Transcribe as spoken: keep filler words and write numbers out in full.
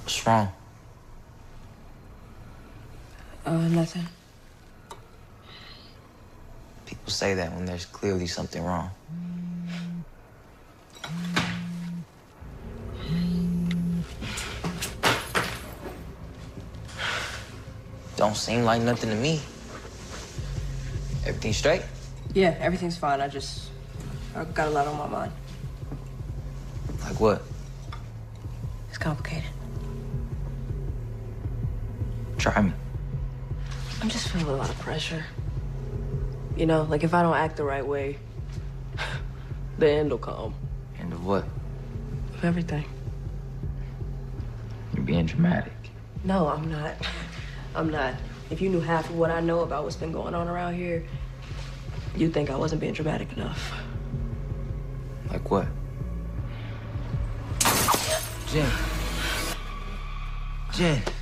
What's wrong? Uh, nothing. People say that when there's clearly something wrong. Don't seem like nothing to me. Everything straight? Yeah, everything's fine. I just... I got a lot on my mind. Like what? It's complicated. Try me. I'm just feeling a lot of pressure. You know, like if I don't act the right way, the end will come. End of what? Of everything. You're being dramatic. No, I'm not. I'm not. If you knew half of what I know about what's been going on around here, you'd think I wasn't being dramatic enough. Like what? Jen. Jen.